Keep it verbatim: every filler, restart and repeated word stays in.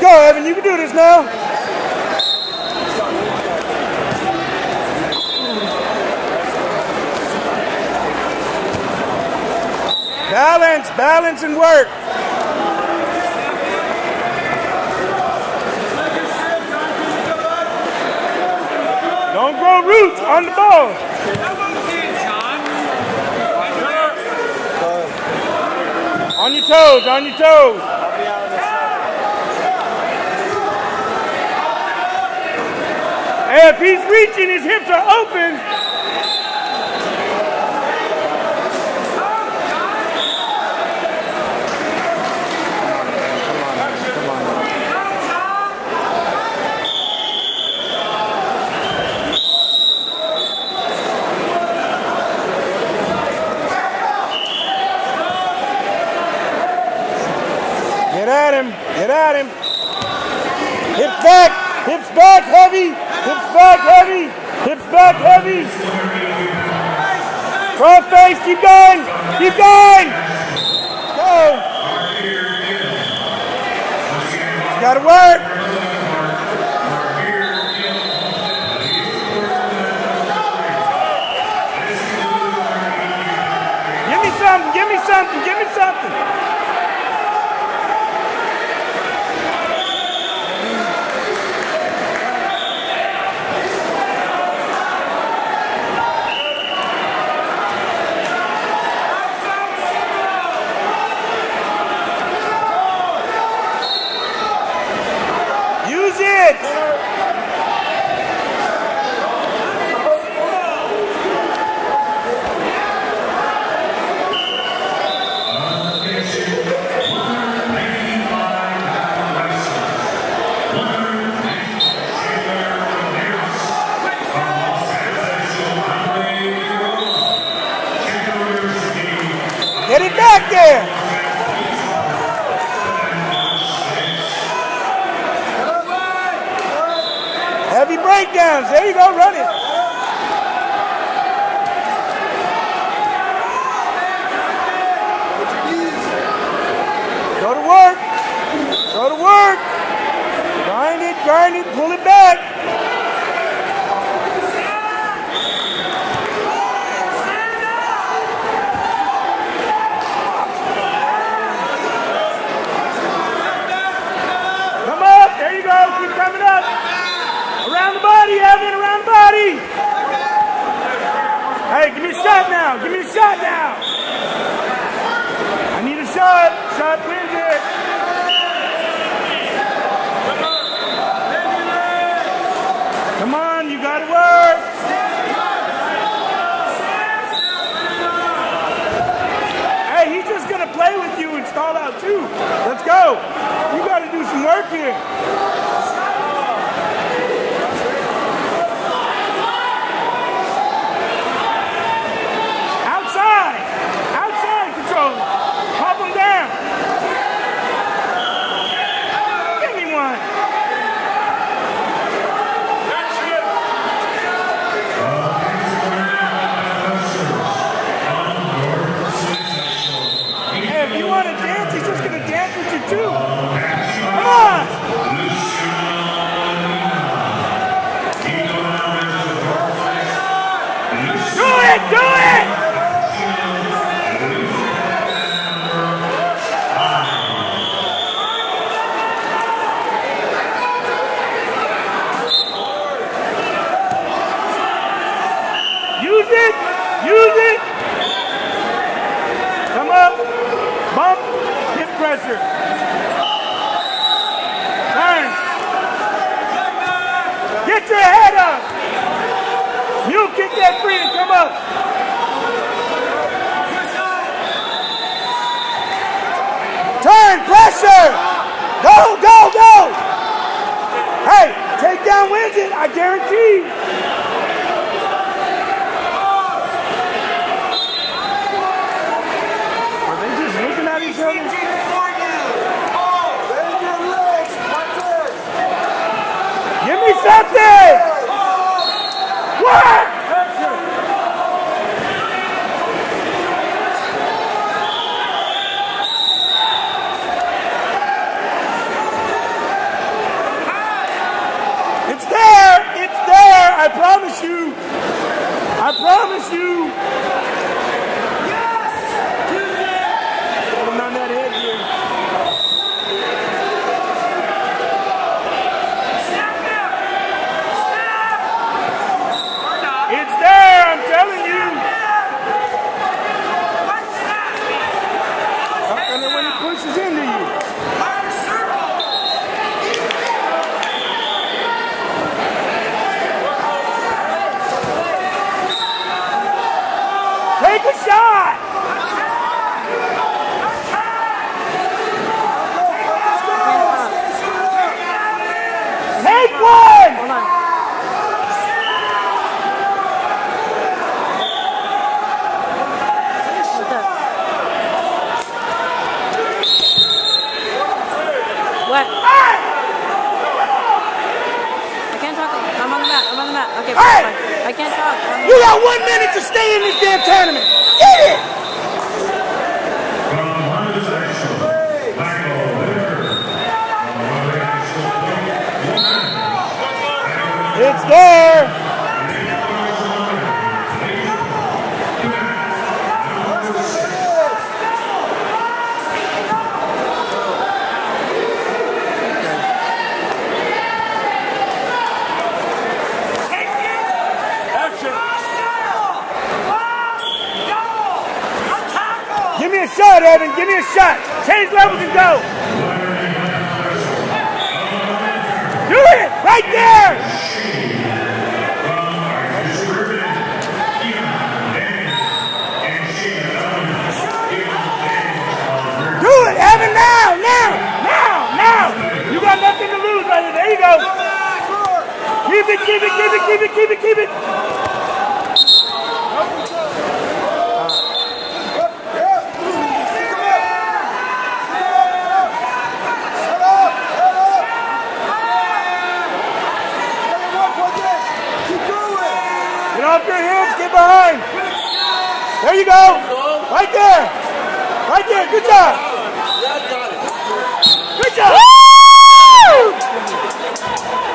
go, Evan. You can do this now. Balance, balance, and work. Don't grow roots on the ball. On your toes, on your toes. Hey, if he's reaching, his hips are open. Get at him, get at him. Hips back, hips back heavy, hips back heavy, hips back heavy. Cross face, keep going, keep going. Go. Gotta work. Give me something, give me something, give me something. Get it back there. Heavy breakdowns. There you go. Run it. Go to work. Go to work. Grind it, grind it, pull it back. Keep coming up. Around the body, Evan, around the body. Hey, give me a shot now. Give me a shot now. I need a shot. Shot wins it. Come on, you got to work. Hey, he's just going to play with you and stall out too. Let's go. You got to do some work here. Pressure. Turn. Get your head up. You kick that free and come up. Turn, pressure. Go, go, go. Hey, takedown wins it, I guarantee. Are they just looking at each other? Give me something! What? I promise you. I promise you. Yes! I'm on that head here. Snap him! Snap! It's there, I'm telling you. What's that? And then when he pushes into you. Fire circle! Take a shot. Take one. Hold on. What's up? What? I can't talk. I'm on the mat. I'm on the mat. Okay, Hey! fine. I can't talk. I'm on the You mat. got one minute to stay in this damn tournament. Get it. From Honda Section, Michael Whitaker. From Honda Section, It's there. Action. Give me a shot, Evan. Give me a shot. Change levels and go. Do it. Right there. Do it, Evan. Now, now, now, now. You got nothing to lose, brother. There you go. Keep it, keep it, keep it, keep it, keep it, keep it. Get off your hips, get behind. There you go. Right there. Right there. Good job. Good job. Woo!